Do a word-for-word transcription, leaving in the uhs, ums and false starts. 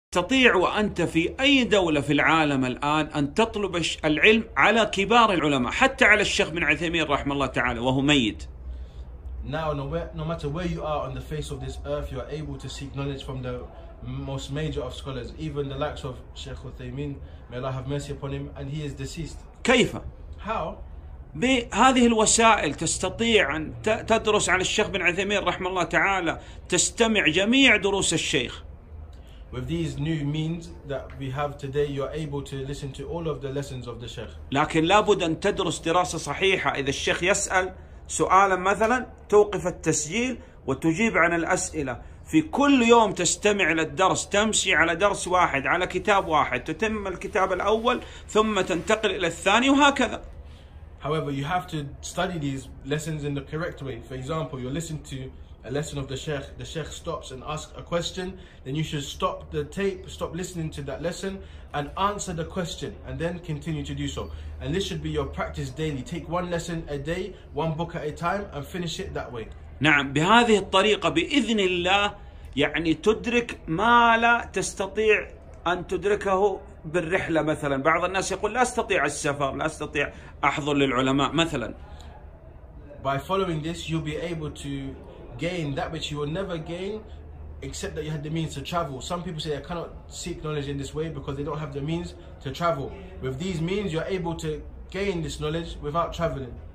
تستطيع وأنت في أي دولة في العالم الآن أن تطلب العلم على كبار العلماء، حتى على الشيخ بن عثيمين رحمه الله تعالى وهو ميت. Now, no, where, no matter where you are on the face of this earth, you are able to seek knowledge from the most major of scholars, even the likes of Sheikh Uthaymeen, may Allah have mercy upon him, and he is deceased. كيف؟ How? بهذه الوسائل تستطيع أن تدرس على الشيخ بن عثيمين رحمه الله تعالى، تستمع جميع دروس الشيخ. With these new means that we have today, you are able to listen to all of the lessons of the Sheikh. لكن لابد أن تدرس دراسة صحيحة. إذا الشيخ يسأل سؤالا مثلا توقف التسجيل وتجيب عن الأسئلة. في كل يوم تستمع للدرس، تمشي على درس واحد، على كتاب واحد، تتم الكتاب الأول ثم تنتقل إلى الثاني وهكذا. However, you have to study these lessons in the correct way. For example, you listen to a lesson of the Sheikh, the Sheikh stops and asks a question, then you should stop the tape, stop listening to that lesson and answer the question and then continue to do so. And this should be your practice daily. Take one lesson a day, one book at a time, and finish it that way. نعم، بهذه الطريقة بإذن الله يعني تدرك ما لا تستطيع أن تدركه بالرحلة. مثلا بعض الناس يقول لا أستطيع السفر، لا أستطيع أحضر للعلماء مثلا. By following this, you'll be able to gain that which you will never gain except that you had the means to travel. Some people say I cannot seek knowledge in this way because they don't have the means to travel. With these means, you're able to gain this knowledge without traveling.